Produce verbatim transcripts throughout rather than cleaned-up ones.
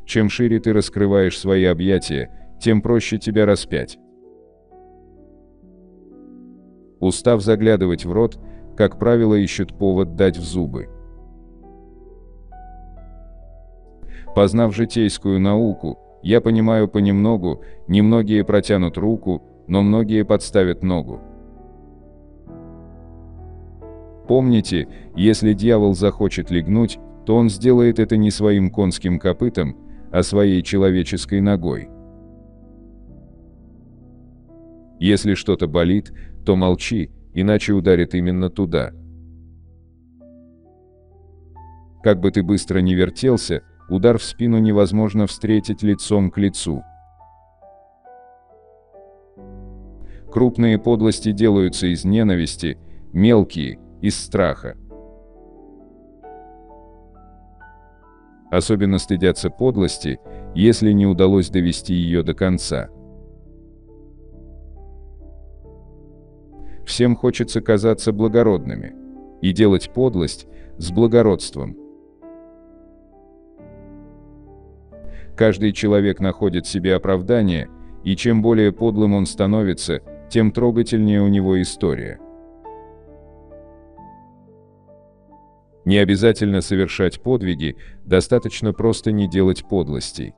Чем шире ты раскрываешь свои объятия, тем проще тебя распять. Устав заглядывать в рот, как правило, ищут повод дать в зубы. Познав житейскую науку, я понимаю понемногу, немногие протянут руку, но многие подставят ногу. Помните, если дьявол захочет лягнуть, то он сделает это не своим конским копытом, а своей человеческой ногой. Если что-то болит, то молчи, иначе ударит именно туда. Как бы ты быстро ни вертелся, удар в спину невозможно встретить лицом к лицу. Крупные подлости делаются из ненависти, мелкие – из страха. Особенно стыдятся подлости, если не удалось довести ее до конца. Всем хочется казаться благородными и делать подлость с благородством. Каждый человек находит себе оправдание, и чем более подлым он становится, тем трогательнее у него история. Не обязательно совершать подвиги, достаточно просто не делать подлостей.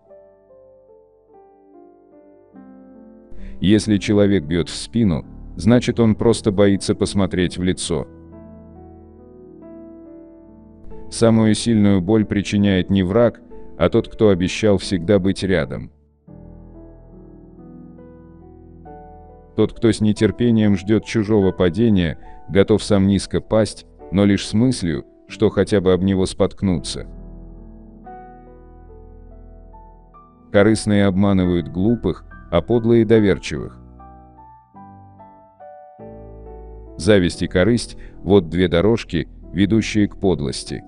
Если человек бьет в спину, значит, он просто боится посмотреть в лицо. Самую сильную боль причиняет не враг, а тот, кто обещал всегда быть рядом. Тот, кто с нетерпением ждет чужого падения, готов сам низко пасть, но лишь с мыслью, что хотя бы об него споткнуться. Корыстные обманывают глупых, а подлые доверчивых. Зависть и корысть – вот две дорожки, ведущие к подлости.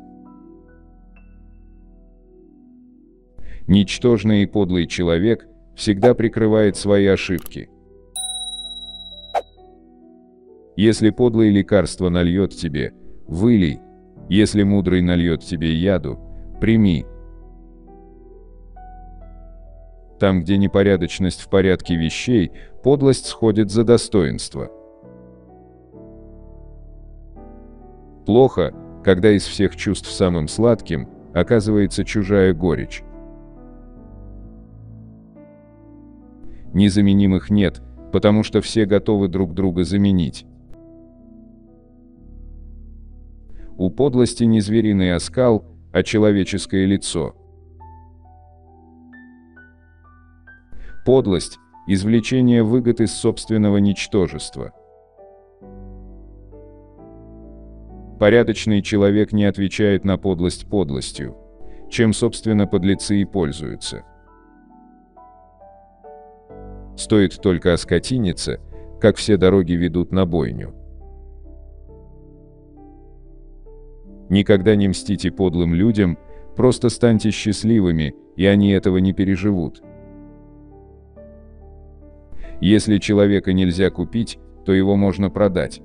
Ничтожный и подлый человек всегда прикрывает свои ошибки. Если подлый лекарство нальет тебе, вылей. Если мудрый нальет тебе яду, прими. Там, где непорядочность в порядке вещей, подлость сходит за достоинство. Плохо, когда из всех чувств самым сладким оказывается чужая горечь. Незаменимых нет, потому что все готовы друг друга заменить. У подлости не звериный оскал, а человеческое лицо. Подлость – извлечение выгод из собственного ничтожества. Порядочный человек не отвечает на подлость подлостью, чем, собственно, подлецы и пользуются. Стоит только оскотиниться, как все дороги ведут на бойню. Никогда не мстите подлым людям, просто станьте счастливыми, и они этого не переживут. Если человека нельзя купить, то его можно продать.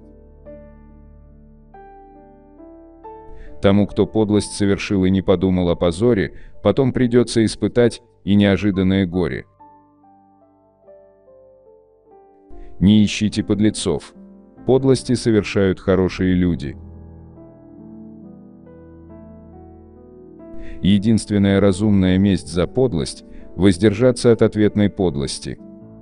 Тому, кто подлость совершил и не подумал о позоре, потом придется испытать и неожиданное горе. Не ищите подлецов. Подлости совершают хорошие люди. Единственная разумная месть за подлость – воздержаться от ответной подлости.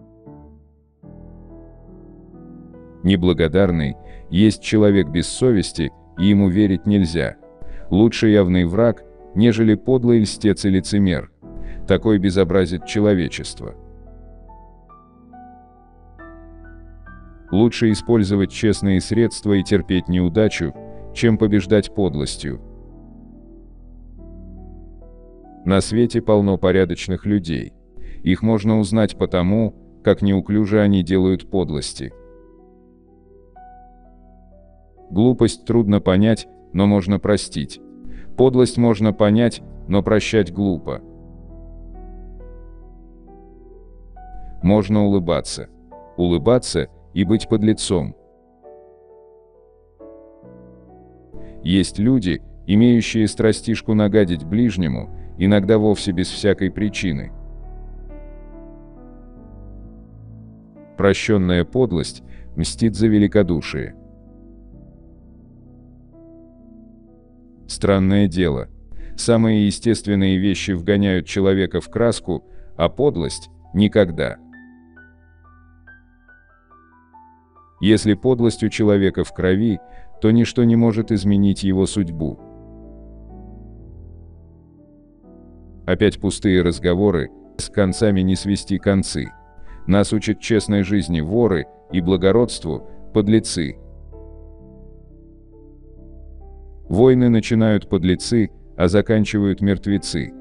Неблагодарный есть человек без совести, и ему верить нельзя. Лучше явный враг, нежели подлый льстец и лицемер. Такой безобразит человечество. Лучше использовать честные средства и терпеть неудачу, чем побеждать подлостью. На свете полно порядочных людей. Их можно узнать по тому, как неуклюже они делают подлости. Глупость трудно понять, но можно простить. Подлость можно понять, но прощать глупо. Можно улыбаться. Улыбаться и быть подлецом. Есть люди, имеющие страстишку нагадить ближнему, иногда вовсе без всякой причины. Прощенная подлость мстит за великодушие. Странное дело. Самые естественные вещи вгоняют человека в краску, а подлость – никогда. Если подлость у человека в крови, то ничто не может изменить его судьбу. Опять пустые разговоры, с концами не свести концы. Нас учат честной жизни воры и благородству подлецы. Войны начинают подлецы, а заканчивают мертвецы.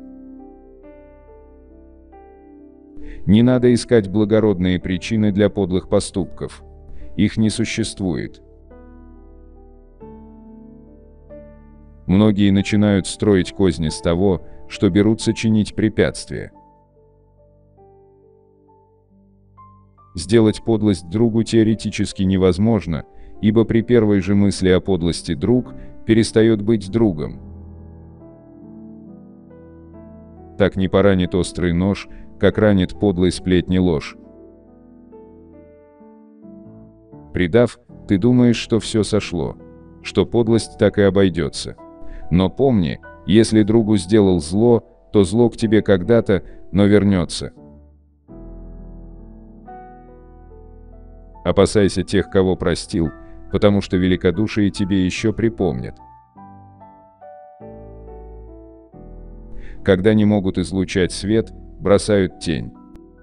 Не надо искать благородные причины для подлых поступков. Их не существует. Многие начинают строить козни с того, что берутся чинить препятствия. Сделать подлость другу теоретически невозможно, ибо при первой же мысли о подлости друг перестает быть другом. Так не поранит острый нож, как ранит подлой сплетни ложь. Предав, ты думаешь, что все сошло, что подлость так и обойдется. Но помни, если другу сделал зло, то зло к тебе когда-то, но вернется. Опасайся тех, кого простил, потому что великодушие тебе еще припомнят. Когда не могут излучать свет, бросают тень.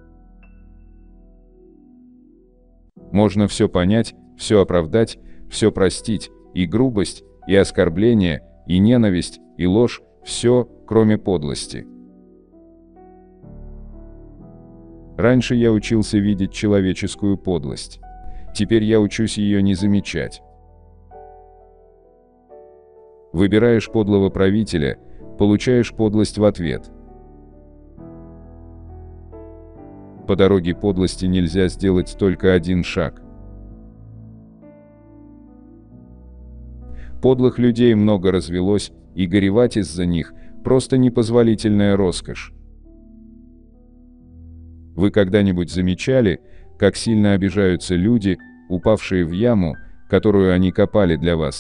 Можно все понять, все оправдать, все простить, и грубость, и оскорбление, и ненависть, и ложь, все, кроме подлости. Раньше я учился видеть человеческую подлость. Теперь я учусь ее не замечать. Выбираешь подлого правителя, получаешь подлость в ответ. По дороге подлости нельзя сделать только один шаг. Подлых людей много развелось, и горевать из-за них – просто непозволительная роскошь. Вы когда-нибудь замечали, как сильно обижаются люди, упавшие в яму, которую они копали для вас?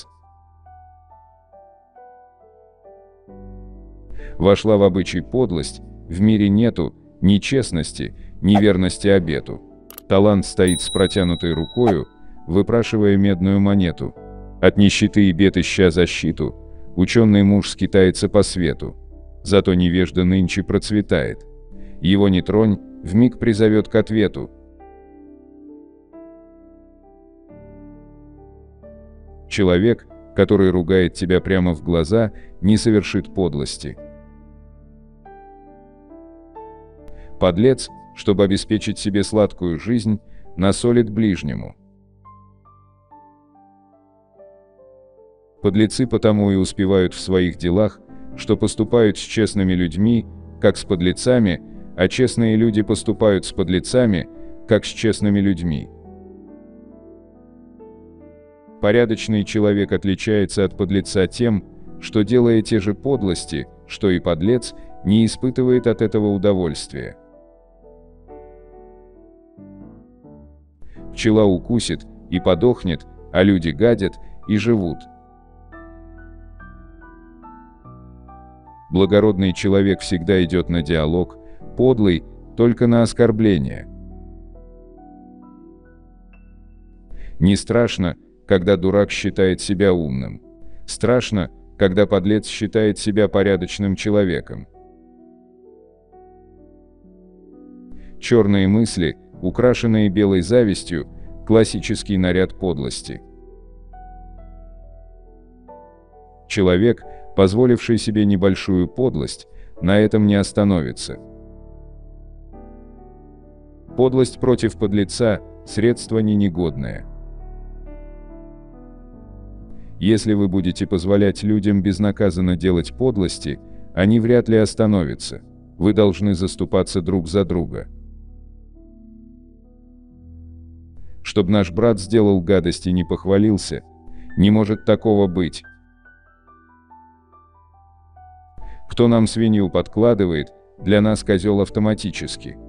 Вошла в обычай подлость, в мире нету ни честности, ни верности обету. Талант стоит с протянутой рукою, выпрашивая медную монету. От нищеты и бед ища защиту, ученый муж скитается по свету. Зато невежда нынче процветает. Его не тронь, вмиг призовет к ответу. Человек, который ругает тебя прямо в глаза, не совершит подлости. Подлец, чтобы обеспечить себе сладкую жизнь, насолит ближнему. Подлецы потому и успевают в своих делах, что поступают с честными людьми, как с подлецами, а честные люди поступают с подлецами, как с честными людьми. Порядочный человек отличается от подлеца тем, что, делая те же подлости, что и подлец, не испытывает от этого удовольствия. Пчела укусит и подохнет, а люди гадят и живут. Благородный человек всегда идет на диалог, подлый – только на оскорбление. Не страшно, когда дурак считает себя умным. Страшно, когда подлец считает себя порядочным человеком. Черные мысли, украшенные белой завистью, классический наряд подлости. Человек, позволивший себе небольшую подлость, на этом не остановится. Подлость против подлеца – средство ненегодное. Если вы будете позволять людям безнаказанно делать подлости, они вряд ли остановятся. Вы должны заступаться друг за друга. Чтоб наш брат сделал гадость и не похвалился, не может такого быть. Кто нам свинью подкладывает, для нас козел автоматически.